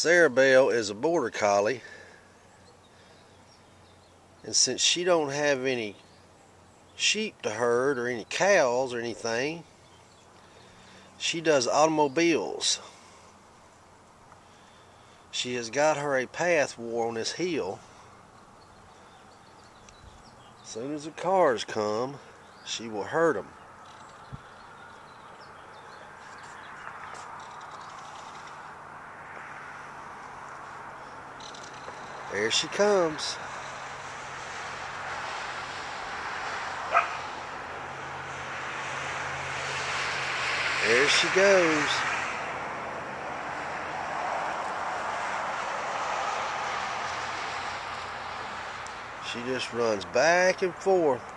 Sarabelle is a border collie, and since she don't have any sheep to herd or any cows or anything, she does automobiles. She has got her a path wore on this hill. As soon as the cars come, she will herd them. There she comes. There she goes. She just runs back and forth.